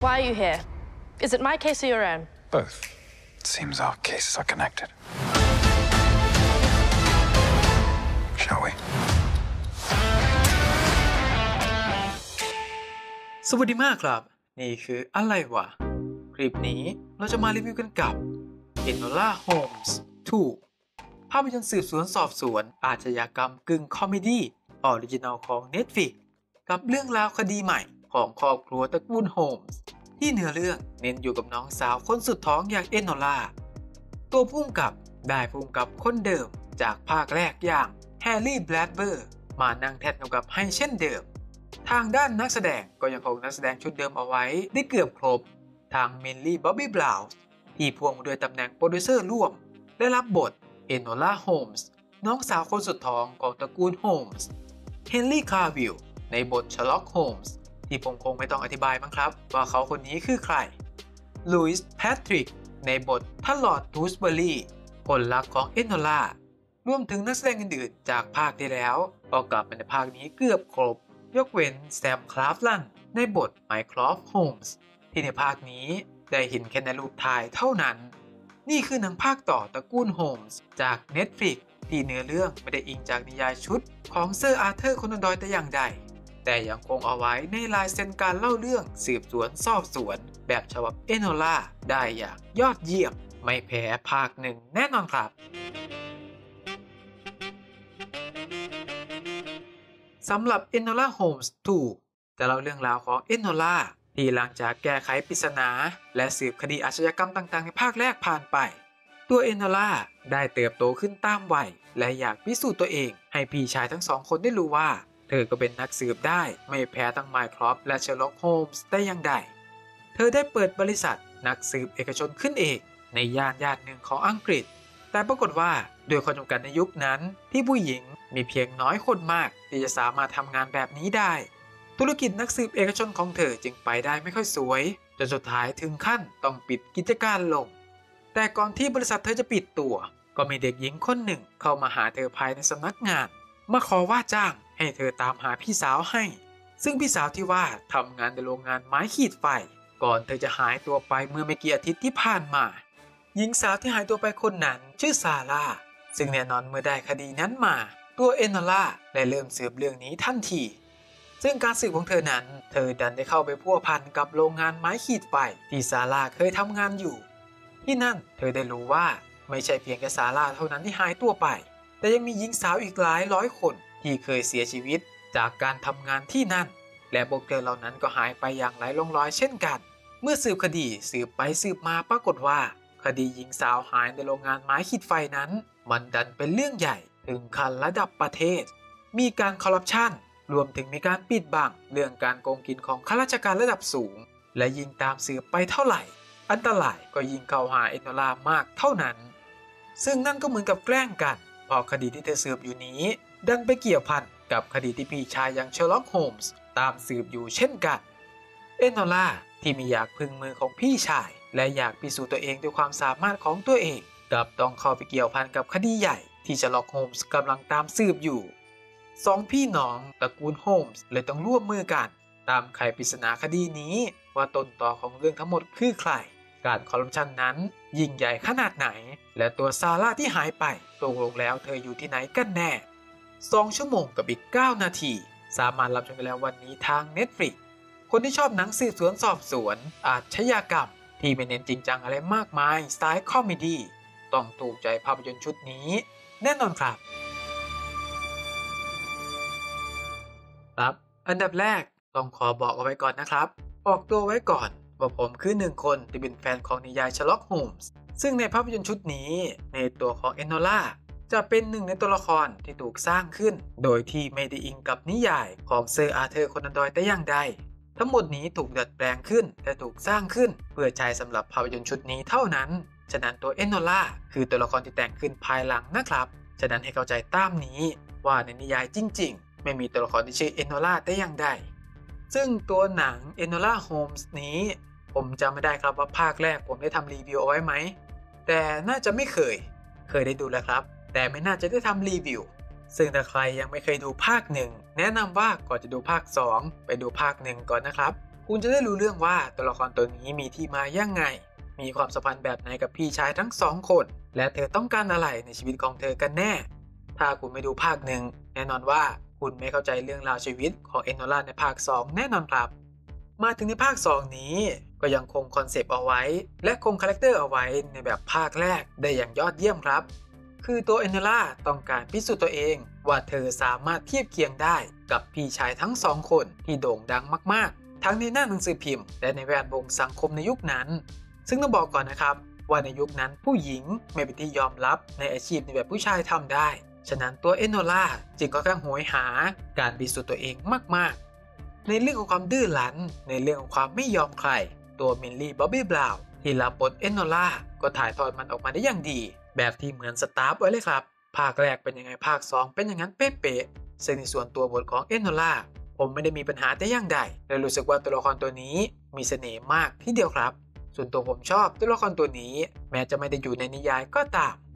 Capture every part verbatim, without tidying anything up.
Why are you here? Is it my case or your own? Both. It seems our cases are connected. Shall we? สวัสดีมากครับนี่คืออะไรวะคลิปนี้เราจะมารีวิวกันกับ Enola Holmes ทู ภาพยนตร์สืบสวนสอบสวนอาชญากรรมกึ่งคอมเมดี้ออริจินัลของ Netflix กับเรื่องราวคดีใหม่ของครอบครัวตระกูลโฮมส์ที่เนื้อเรื่องเน้นอยู่กับน้องสาวคนสุดท้องอย่างเอโนลาตัวพุ่งกับได้พุ่งกับคนเดิมจากภาคแรกอย่างแฮร์รี่ แบรดเบอร์มานั่งแทนกำกับให้เช่นเดิมทางด้านนักแสดงก็ยังคงนักแสดงชุดเดิมเอาไว้ได้เกือบครบทางมิลลี่ บ๊อบบี้ บราวน์ที่พ่วงมาด้วยตำแหน่งโปรดิวเซอร์ร่วมได้รับบทเอโนลา โฮมส์น้องสาวคนสุดท้องของตระกูลโฮมส์เฮนรี่ คาวิลในบท ชาร์ล็อก โฮมส์ที่ผมคงไม่ต้องอธิบายมั้งครับว่าเขาคนนี้คือใครลุยส์ แพทริกในบทท่านลอร์ด ทูสเบอรี่คนรักของเอโนลารวมถึงนักแสดงอื่นๆจากภาคที่แล้วก็กลับมาในภาคนี้เกือบครบยกเว้นแซม คลาฟลันในบท ไมค์ครอฟต์ โฮมส์ที่ในภาคนี้ได้เห็นแค่ในรูปถ่ายเท่านั้นนี่คือหนังภาคต่อตระกูลโฮมส์จาก Netflix ที่เนื้อเรื่องไม่ได้อิงจากนิยายชุดของเซอร์อาร์เธอร์ คอนันดอยล์แต่อย่างใดแต่ยังคงเอาไว้ในลายเซ็นการเล่าเรื่องสืบสวนสอบสวนแบบฉบับเอโนลาได้อย่างยอดเยี่ยมไม่แพ้ภาคหนึ่งแน่นอนครับสำหรับ Enola Holmes ทู จะเล่าเรื่องราวของเอโนลาที่หลังจากแก้ไขปริศนาและสืบคดีอาชญากรรมต่างๆในภาคแรกผ่านไปตัวเอโนลาได้เติบโตขึ้นตามวัยและอยากพิสูจน์ตัวเองให้พี่ชายทั้งสองคนได้รู้ว่าเธอก็เป็นนักสืบได้ไม่แพ้ทั้งไมค์ครอฟต์และเชอร์ล็อก โฮมส์ได้อย่างใดเธอได้เปิดบริษัทนักสืบเอกชนขึ้นเองในย่านย่านหนึ่งของอังกฤษแต่ปรากฏว่าด้วยข้อจำกัดในยุคนั้นที่ผู้หญิงมีเพียงน้อยคนมากที่จะสามารถทำงานแบบนี้ได้ธุรกิจนักสืบเอกชนของเธอจึงไปได้ไม่ค่อยสวยจนสุดท้ายถึงขั้นต้องปิดกิจการลงแต่ก่อนที่บริษัทเธอจะปิดตัวก็มีเด็กหญิงคนหนึ่งเข้ามาหาเธอภายในสำนักงานมาขอว่าจ้างให้เธอตามหาพี่สาวให้ซึ่งพี่สาวที่ว่าทำงานในโรงงานไม้ขีดไฟก่อนเธอจะหายตัวไปเมื่อไม่กี่อาทิตย์ที่ผ่านมาหญิงสาวที่หายตัวไปคนนั้นชื่อซาร่าซึ่งแน่นอนเมื่อได้คดีนั้นมาตัวเอโนลาได้เริ่มสืบเรื่องนี้ทันทีซึ่งการสืบของเธอนั้นเธอดันได้เข้าไปพัวพันกับโรงงานไม้ขีดไฟที่ซาร่าเคยทำงานอยู่ที่นั่นเธอได้รู้ว่าไม่ใช่เพียงแค่ซาร่าเท่านั้นที่หายตัวไปแต่ยังมีหญิงสาวอีกหลายร้อยคนที่เคยเสียชีวิตจากการทำงานที่นั่นและพวกเธอเหล่านั้นก็หายไปอย่างไร้ร่องรอยเช่นกันเมื่อสืบคดีสืบไปสืบมาปรากฏว่าคดีหญิงสาวหายในโรงงานไม้ขีดไฟนั้นมันดันเป็นเรื่องใหญ่ถึงขั้นระดับประเทศมีการคอร์รัปชันรวมถึงมีการปิดบังเรื่องการโกงกินของข้าราชการระดับสูงและยิ่งตามสืบไปเท่าไหร่อันตรายก็ยิ่งเข้าหาเอโนลามากเท่านั้นซึ่งนั่นก็เหมือนกับแกล้งกันเพราะคดีที่เธอสืบอยู่นี้ดันไปเกี่ยวพันกับคดีที่พี่ชายอย่างเชอร์ล็อก โฮมส์ตามสืบอยู่เช่นกันเอโนลาที่มีอยากพึ่งมือของพี่ชายและอยากพิสูจน์ตัวเองด้วยความสามารถของตัวเองกับต้องเข้าไปเกี่ยวพันกับคดีใหญ่ที่เชอร์ล็อก โฮมส์กำลังตามสืบอยู่สองพี่น้องตระกูลโฮมส์เลยต้องร่วมมือกันตามไขปริศนาคดีนี้ว่าต้นตอของเรื่องทั้งหมดคือใครการคอร์รัปชันนั้นยิ่งใหญ่ขนาดไหนและตัวซาร่าที่หายไปตกลงแล้วเธออยู่ที่ไหนกันแน่สองชั่วโมงกับอีกเก้านาทีสามารถรับชมได้แล้ววันนี้ทาง Netflix คนที่ชอบหนังสืบสวนสอบสวนอาชญากรรมที่ไม่เน้นจริงจังอะไรมากมายสไตล์คอมเมดี้ต้องถูกใจภาพยนตร์ชุดนี้แน่นอนครับครับอันดับแรกต้องขอบอกเอาไว้ก่อนนะครับออกตัวไว้ก่อนว่าผมคือหนึ่งคนที่เป็นแฟนของนิยาย ชาร์ล็อก โฮมส์ซึ่งในภาพยนตร์ชุดนี้ในตัวของเอโนลาจะเป็นหนึ่งในตัวละครที่ถูกสร้างขึ้นโดยที่ไม่ได้อิงกับนิยายของเซอร์อาร์เธอร์ คอนันดอยล์แต่อย่างใดทั้งหมดนี้ถูกดัดแปลงขึ้นและถูกสร้างขึ้นเพื่อใช้สำหรับภาพยนตร์ชุดนี้เท่านั้นฉะนั้นตัวเอโนลาคือตัวละครที่แต่งขึ้นภายหลังนะครับฉะนั้นให้เข้าใจตามนี้ว่าในนิยายจริงๆไม่มีตัวละครที่ชื่อเอโนลาแต่อย่างใดซึ่งตัวหนัง Enola Holmes นี้ผมจำไม่ได้ครับว่าภาคแรกผมได้ทำรีวิวเอาไว้ไหมแต่น่าจะไม่เคยเคยได้ดูแล้วครับแต่ไม่น่าจะได้ทำรีวิวซึ่งถ้าใครยังไม่เคยดูภาคหนึ่งแนะนำว่าก่อนจะดูภาคสองไปดูภาคหนึ่งก่อนนะครับคุณจะได้รู้เรื่องว่าตัวละครตัวนี้มีที่มายังไงมีความสัมพันธ์แบบไหนกับพี่ชายทั้งสองคนและเธอต้องการอะไรในชีวิตของเธอกันแน่ถ้าคุณไม่ดูภาคหนึ่งแน่นอนว่าคุณไม่เข้าใจเรื่องราวชีวิตของเอโนล่าในภาคสองแน่นอนครับมาถึงในภาคสองนี้ก็ยังคงคอนเซปต์เอาไว้และคงคาแรคเตอร์เอาไว้ในแบบภาคแรกได้อย่างยอดเยี่ยมครับคือตัวเอโนล่าต้องการพิสูจน์ตัวเองว่าเธอสามารถเทียบเคียงได้กับพี่ชายทั้งสองคนที่โด่งดังมากๆทั้งในหน้าหนังสือพิมพ์และในแวดวงสังคมในยุคนั้นซึ่งต้องบอกก่อนนะครับว่าในยุคนั้นผู้หญิงไม่เป็นที่ยอมรับในอาชีพในแบบผู้ชายทำได้ฉะนั้นตัวเอโนล่าจึงค่อนข้างโหยหาการพิสูจน์ตัวเองมากๆในเรื่องของความดื้อรั้นในเรื่องของความไม่ยอมใครตัวมิลลี่บ๊อบบี้บราวน์ที่รับบทเอโนล่าก็ถ่ายทอดมันออกมาได้อย่างดีแบบที่เหมือนสตาร์ฟไว้เลยครับภาคแรกเป็นยังไงภาคสองเป็นอย่างนั้นเป๊ะๆซึ่งในส่วนตัวบทของเอโนล่าผมไม่ได้มีปัญหาแต่อย่างใดและรู้สึกว่าตัวละครตัวนี้มีเสน่ห์มากที่เดียวครับส่วนตัวผมชอบตัวละครตัวนี้แม้จะไม่ได้อยู่ในนิยายก็ตาม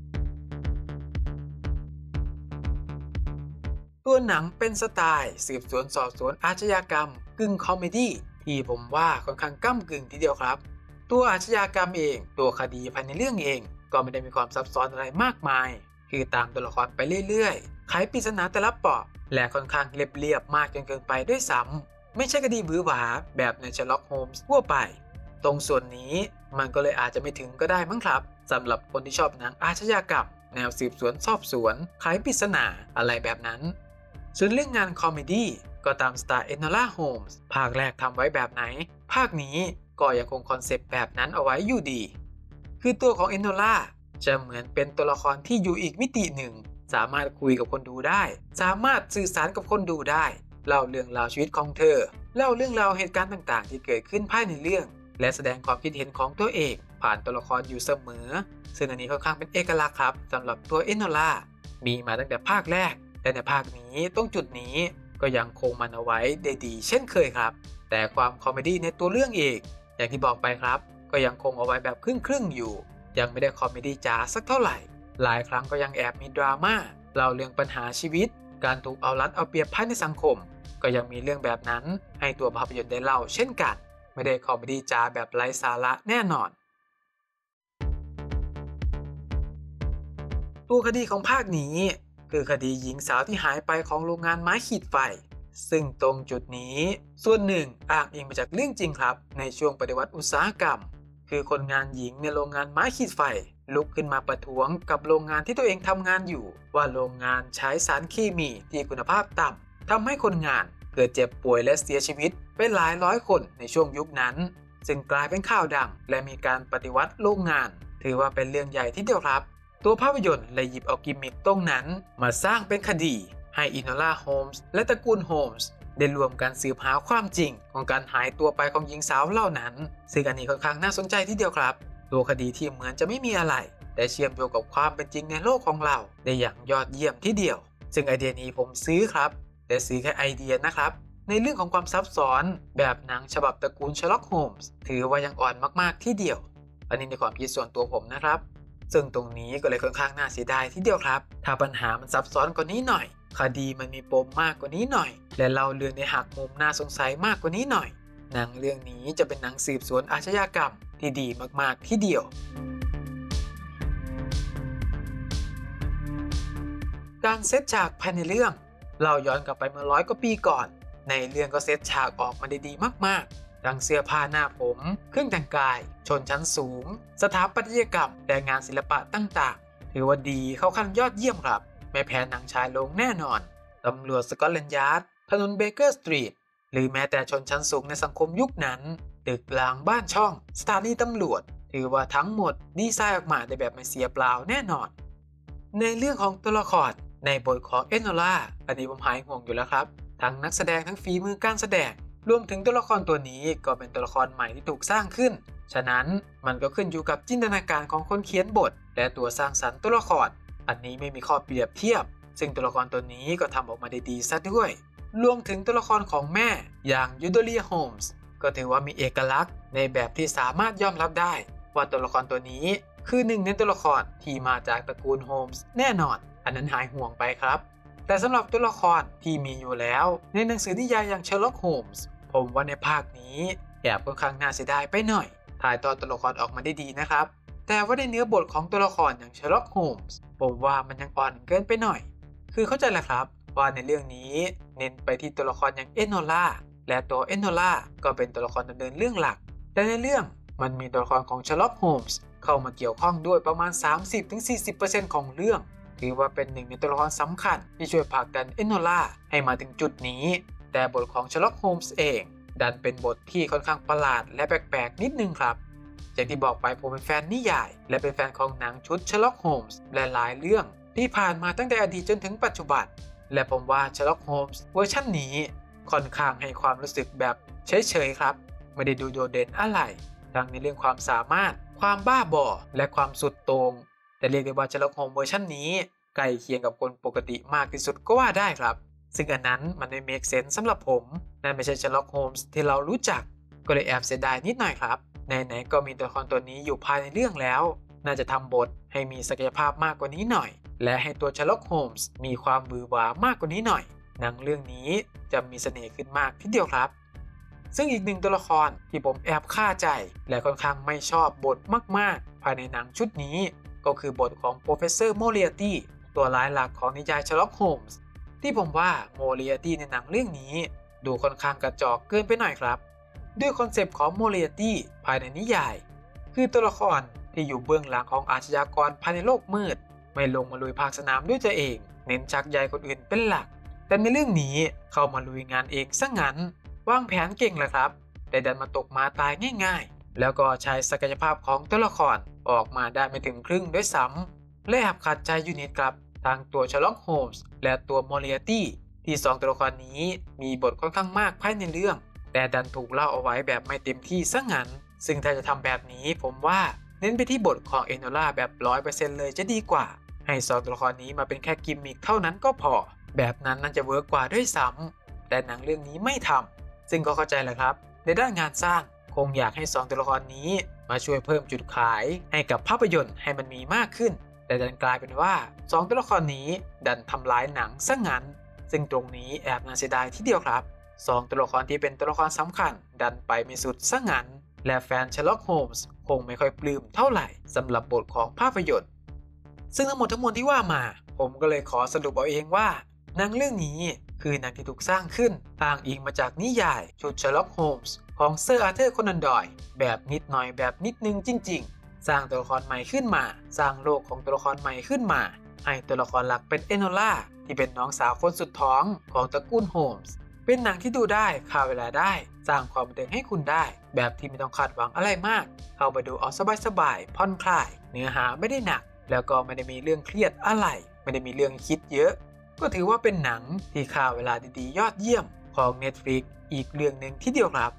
ตัวหนังเป็นสไตล์สืบสวนสอบสวนอาชญากรรมกึ่งคอมเมดี้ที่ผมว่าค่อนข้างก้ำกึ่งทีเดียวครับตัวอาชญากรรมเองตัวคดีภายในเรื่องเองก็ไม่ได้มีความซับซ้อนอะไรมากมายคือตามตัวละครไปเรื่อยๆไขปริศนาแต่ละเปาะและค่อนข้างเรียบๆมากจนเกินไปด้วยซ้ำไม่ใช่คดีบื้อหวาแบบใน Sherlock Holmes ทั่วไปตรงส่วนนี้มันก็เลยอาจจะไม่ถึงก็ได้มั้งครับสำหรับคนที่ชอบหนังอาชญากรรมแนวสืบสวนสอบสวนไขปริศนาอะไรแบบนั้นส่วนเรื่องงานคอมเมดี้ก็ตามสไตล์เอโนล่าโฮมส์ภาคแรกทำไว้แบบไหนภาคนี้ก็ยังคงคอนเซปต์แบบนั้นเอาไว้อยู่ดีคือตัวของเอโนล่าจะเหมือนเป็นตัวละครที่อยู่อีกมิติหนึ่งสามารถคุยกับคนดูได้สามารถสื่อสารกับคนดูได้เล่าเรื่องราวชีวิตของเธอเล่าเรื่องราวเหตุการณ์ต่างๆที่เกิดขึ้นภายในเรื่องและแสดงความคิดเห็นของตัวเองผ่านตัวละครอยู่เสมอซึ่งอันนี้ค่อนข้างเป็นเอกลักษณ์ครับสำหรับตัวเอโนล่ามีมาตั้งแต่ภาคแรกและในภาคนี้ตรงจุดนี้ก็ยังคงมันเอาไว้ได้ดีเช่นเคยครับแต่ความคอมเมดี้ในตัวเรื่องเองอย่างที่บอกไปครับก็ยังคงเอาไว้แบบครึ่งๆอยู่ยังไม่ได้คอมเมดี้จ๋าสักเท่าไหร่หลายครั้งก็ยังแอบมีดราม่าเล่าเรื่องปัญหาชีวิตการถูกเอารัดเอาเปรียบภายในสังคมก็ยังมีเรื่องแบบนั้นให้ตัวภาพยนตร์ได้เล่าเช่นกันไม่ได้คอมเมดี้จ๋าแบบไร้สาระแน่นอนตัวคดีของภาคนี้คือคดีหญิงสาวที่หายไปของโรงงานไม้ขีดไฟซึ่งตรงจุดนี้ส่วนหนึ่งอ้างอิงมาจากเรื่องจริงครับในช่วงปฏิวัติอุตสาหกรรมคือคนงานหญิงในโรงงานไม้ขีดไฟลุกขึ้นมาประท้วงกับโรงงานที่ตัวเองทำงานอยู่ว่าโรงงานใช้สารเคมีที่คุณภาพต่ำทำให้คนงานเกิดเจ็บป่วยและเสียชีวิตไปหลายร้อยคนในช่วงยุคนั้นซึ่งกลายเป็นข่าวดังและมีการปฏิวัติโรงงานถือว่าเป็นเรื่องใหญ่ที่เดียวครับตัวภาพยนตร์เลยหยิบเอากิมมิคตรงนั้นมาสร้างเป็นคดีให้อิโนล่าโฮมส์และตระกูลโฮมส์ได้รวมกันสืบหาความจริงของการหายตัวไปของหญิงสาวเหล่านั้นซึ่งอันนี้ค่อนข้างน่าสนใจที่เดียวครับตัวคดีที่เหมือนจะไม่มีอะไรแต่เชื่อมโยงกับความเป็นจริงในโลกของเราได้อย่างยอดเยี่ยมที่เดียวซึ่งไอเดียนี้ผมซื้อครับแต่ซื้อแค่ไอเดียนะครับในเรื่องของความซับซ้อนแบบหนังฉบับตระกูล Sherlock Holmes ถือว่ายังอ่อนมากๆที่เดียวอันนี้ในความคิดส่วนตัวผมนะครับซึ่งตรงนี้ก็เลยค่อนข้างน่าเสียดายที่เดียวครับถ้าปัญหามันซับซ้อนกว่านี้หน่อยคดีมันมีปมมากกว่านี้หน่อยและเล่าเรื่องในหักมุมน่าสงสัยมากกว่านี้หน่อยหนังเรื่องนี้จะเป็นหนังสืบสวนอาชญากรรมที่ดีมากๆที่เดียวการเซตฉากภายในเรื่องเราย้อนกลับไปเมื่อร้อยกว่าปีก่อนในเรื่องก็เซตฉากออกมาได้ดีมากๆทั้งเสื้อผ้าหน้าผมเครื่องแต่งกายชนชั้นสูงสถาปัตยกรรมและงานศิลปะต่างๆถือว่าดีเข้าขั้นยอดเยี่ยมครับไม่แพ้หนังชายโรงแน่นอนตำรวจสกอตแลนด์ยาร์ดถนนเบเกอร์สตรีทหรือแม้แต่ชนชั้นสูงในสังคมยุคนั้นตึกรางบ้านช่องสถานีตำรวจถือว่าทั้งหมดดีไซน์ออกมาได้แบบไม่เสียเปล่าแน่นอนในเรื่องของตัวละครในบทของเอโนล่าอันนี้ผมหายห่วงอยู่แล้วครับทั้งนักแสดงทั้งฝีมือการแสดงรวมถึงตัวละครตัวนี้ก็เป็นตัวละครใหม่ที่ถูกสร้างขึ้นฉะนั้นมันก็ขึ้นอยู่กับจินตนาการของคนเขียนบทและตัวสร้างสรรค์ตัวละครอันนี้ไม่มีข้อเปรียบเทียบซึ่งตัวละครตัวนี้ก็ทำออกมาได้ดีซะด้วยรวมถึงตัวละครของแม่อย่างยูโดเลียโฮมส์ก็ถือว่ามีเอกลักษณ์ในแบบที่สามารถยอมรับได้ว่าตัวละครตัวนี้คือหนึ่งในตัวละครที่มาจากตระกูลโฮมส์แน่นอนอันนั้นหายห่วงไปครับแต่สำหรับตัวละครที่มีอยู่แล้วในหนังสือนิยายอย่าง Sherlock Holmes ผผมว่าในภาคนี้แอบค่อนข้างน่าเสียดายไปหน่อยถ่ายตอนตัวละครออกมาได้ดีนะครับแต่ว่าในเนื้อบทของตัวละครอย่างเชอร์ล็อกโฮมส์ผมว่ามันยังอ่อนเกินไปหน่อยคือเข้าใจแหละครับว่าในเรื่องนี้เน้นไปที่ตัวละครอย่างเอโนล่าและตัวเอโนล่าก็เป็นตัวละครดำเนินเรื่องหลักแต่ในเรื่องมันมีตัวละครของเชอร์ล็อกโฮมส์เข้ามาเกี่ยวข้องด้วยประมาณ สามสิบถึงสี่สิบเปอร์เซ็นต์ ของเรื่องถือว่าเป็นหนึ่งในตัวละครสำคัญที่ช่วยผลักดันเอโนล่าให้มาถึงจุดนี้แต่บทของเชอร์ล็อกโฮมส์เองดันเป็นบทที่ค่อนข้างประหลาดและแปลกๆนิดนึงครับอย่างที่บอกไปผมเป็นแฟนนิยายและเป็นแฟนของหนังชุดเชอร์ล็อกโฮมส์และหลายเรื่องที่ผ่านมาตั้งแต่อดีตจนถึงปัจจุบันและผมว่าเชอร์ล็อกโฮมส์เวอร์ชันนี้ค่อนข้างให้ความรู้สึกแบบเฉยๆครับไม่ได้ดูโดดเด่นอะไรทั้งในเรื่องความสามารถความบ้าบอและความสุดโต่งแต่เรียกได้ว่าเชอร์ล็อกโฮมส์เวอร์ชันนี้ใกล้เคียงกับคนปกติมากที่สุดก็ว่าได้ครับซึ่งอันนั้นมันไม่เมคเซนส์สำหรับผมนั่นไม่ใช่เชอร์ล็อกโฮมส์ที่เรารู้จักก็เลยแอบเสียดายนิดหน่อยครับไหนๆก็มีตัวละครตัวนี้อยู่ภายในเรื่องแล้วน่าจะทำบทให้มีศักยภาพมากกว่านี้หน่อยและให้ตัวเชอร์ล็อกโฮมส์มีความบือหวามากกว่านี้หน่อยหนังเรื่องนี้จะมีเสน่ห์ขึ้นมากทีเดียวครับซึ่งอีกหนึ่งตัวละครที่ผมแอบฆ่าใจและค่อนข้างไม่ชอบบทมากๆภายในหนังชุดนี้ก็คือบทของ Professor Moriarty ตัวร้ายหลักของนิยาย Sherlock Holmes ที่ผมว่า Moriarty ในหนังเรื่องนี้ดูค่อนข้างกระจอกเกินไปหน่อยครับด้วยคอนเซปต์ของ Moriarty ภายในนิยายคือตัวละครที่อยู่เบื้องหลังของอาชญากรภายในโลกมืดไม่ลงมาลุยภาคสนามด้วยตัวเองเน้นชักใยคนอื่นเป็นหลักแต่ในเรื่องนี้เข้ามาลุยงานเองซะงั้นวางแผนเก่งแหละครับแต่ดันมาตกมาตายง่ายๆแล้วก็ใช้ศักยภาพของตัวละครออกมาได้ไม่ถึงครึ่งด้วยซ้ำและแอบขัดใจอยู่นิดครับทางตัว Sherlock Holmes และตัว Moriarty ที่สองตัวละครนี้มีบทค่อนข้างมากภายในเรื่องแต่ดันถูกเล่าเอาไว้แบบไม่เต็มที่ซะงั้นซึ่งถ้าจะทำแบบนี้ผมว่าเน้นไปที่บทของเอโนล่าแบบ ร้อยเปอร์เซ็นต์ เลยจะดีกว่าให้สองตัวละครนี้มาเป็นแค่กิมมิคเท่านั้นก็พอแบบนั้นน่าจะเวิร์กกว่าด้วยซ้ำแต่หนังเรื่องนี้ไม่ทำซึ่งก็เข้าใจแหละครับในด้านงานสร้างคงอยากให้สองตัวละครนี้มาช่วยเพิ่มจุดขายให้กับภาพยนตร์ให้มันมีมากขึ้นแต่ดันกลายเป็นว่าสองตัวละครนี้ดันทำลายหนังซะงั้นซึ่งตรงนี้แอบน่าเสียดายทีเดียวครับสองตัวละครที่เป็นตัวละครสำคัญดันไปไม่สุดซะงั้นและแฟน Sherlock Holmes คงไม่ค่อยปลื้มเท่าไหร่สำหรับบทของภาพยนตร์ซึ่งทั้งหมดทั้งมวลที่ว่ามาผมก็เลยขอสรุปเอาเองว่าหนังเรื่องนี้คือหนังที่ถูกสร้างขึ้นอ้างอิงมาจากนิยายชุด Sherlock Holmes ของเซอร์อาร์เธอร์โคนันดอยล์แบบนิดหน่อยแบบนิดนึงจริงๆสร้างตัวละครใหม่ขึ้นมาสร้างโลกของตัวละครใหม่ขึ้นมาให้ตัวละครหลักเป็นเอโนล่าที่เป็นน้องสาวคนสุดท้องของตระกูลโฮมส์เป็นหนังที่ดูได้ฆ่าเวลาได้สร้างความบันเทิงให้คุณได้แบบที่ไม่ต้องคาดหวังอะไรมากเข้าไปดูเอาสบายๆผ่อนคลายเนื้อหาไม่ได้หนักแล้วก็ไม่ได้มีเรื่องเครียดอะไรไม่ได้มีเรื่องคิดเยอะก็ถือว่าเป็นหนังที่ฆ่าเวลาดีๆยอดเยี่ยมของ Netflix อีกเรื่องหนึ่งที่เดียวครับ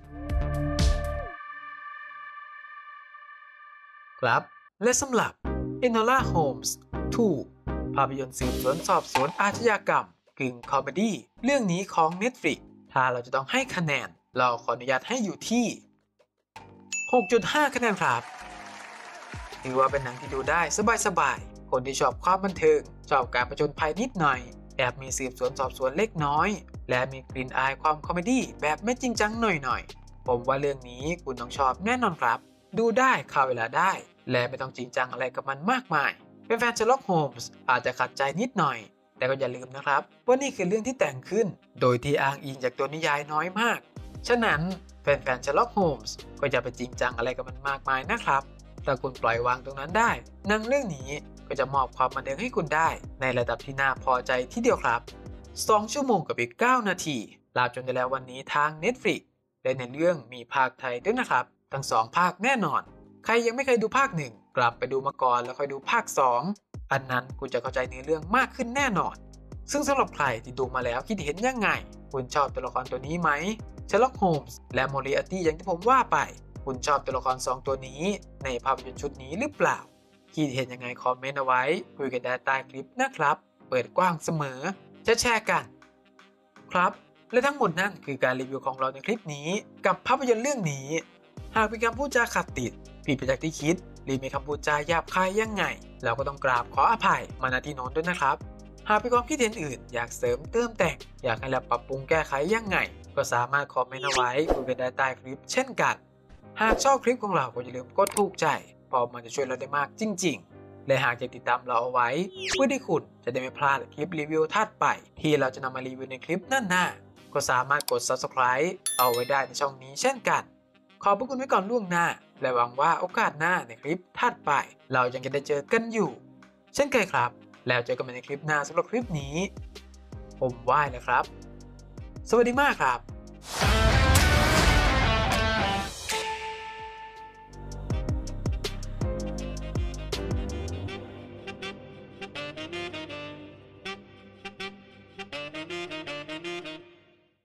ครับและสำหรับ Enola Holmes ทู ภาพยนตร์สืบสวนสอบสวนอาชญากรรมกึ่งคอมเมดี้เรื่องนี้ของ Netflix ถ้าเราจะต้องให้คะแนนเราขออนุญาตให้อยู่ที่ หกจุดห้า คะแนนครับถือว่าเป็นหนังที่ดูได้สบายๆคนที่ชอบความบันเทิงชอบการผจญภัยนิดหน่อยแอบมีสืบสวนสอบสวนเล็กน้อยและมีกลิ่นอายความคอมเมดี้แบบไม่จริงจังหน่อยๆผมว่าเรื่องนี้คุณต้องชอบแน่นอนครับดูได้ฆ่าเวลาได้และไม่ต้องจริงจังอะไรกับมันมากมายเป็นแฟน Sherlock Holmes อาจจะขัดใจนิดหน่อยแต่ก็อย่าลืมนะครับว่านี่คือเรื่องที่แต่งขึ้นโดยที่อ้างอิงจากตัวนิยายน้อยมากฉะนั้นแฟนๆ Sherlock Holmes ก็อย่าไปจริงจังอะไรกับมันมากมายนะครับถ้าคุณปล่อยวางตรงนั้นได้หนังเรื่องนี้ก็จะมอบความบันเทิงให้คุณได้ในระดับที่น่าพอใจที่เดียวครับสองชั่วโมงกับอีกเก้านาทีลาจนได้แล้ววันนี้ทาง Netflix และในเรื่องมีภาคไทยด้วยนะครับทั้งสองภาคแน่นอนใครยังไม่เคยดูภาคหนึ่งกลับไปดูมาก่อนแล้วค่อยดูภาคสองอันนั้นคุณจะเข้าใจในเรื่องมากขึ้นแน่นอนซึ่งสำหรับใครที่ดูมาแล้วคิดเห็นยังไงคุณชอบตัวละครตัวนี้ไหม Sherlock Holmes และ Moriarty อย่างที่ผมว่าไปคุณชอบตัวละครสองตัวนี้ในภาพยนตร์ชุดนี้หรือเปล่าคิดเห็นยังไงคอมเมนต์เอาไว้คุยกันได้ใต้คลิปนะครับเปิดกว้างเสมอจะแชร์กันครับและทั้งหมดนั่นคือการรีวิวของเราในคลิปนี้กับภาพยนตร์เรื่องนี้หากมีคำพูดจาขัดติดผิดไปจากที่คิดหรือมีคำพูดจาหยาบคายยังไงเราก็ต้องกราบขออภัยมาณที่โน้นด้วยนะครับหากมีความคิดเห็นอื่นอยากเสริมเติมแต่งอยากให้เราปรับปรุงแก้ไขยังไงก็สามารถคอมเมนต์เอาไว้คุยกันได้ใต้คลิปเช่นกันหากชอบคลิปของเราก็อย่าลืมกดถูกใจเพราะมันจะช่วยเราได้มากจริงๆและหากอยากติดตามเราเอาไว้เพื่อที่คุณจะได้ไม่พลาดคลิปรีวิวถัดไปที่เราจะนำมารีวิวในคลิปหน้าๆก็สามารถกด ซับสไครบ์ เอาไว้ได้ในช่องนี้เช่นกันขอบพระคุณไว้ก่อนล่วงหน้าและหวังว่าโอกาสหน้าในคลิปถัดไปเรายังจะได้เจอกันอยู่เช่นเคยครับแล้วเจอกันใหม่ในคลิปหน้าสำหรับคลิปนี้ผมไหว้แล้วครับสวัสดีมากครับ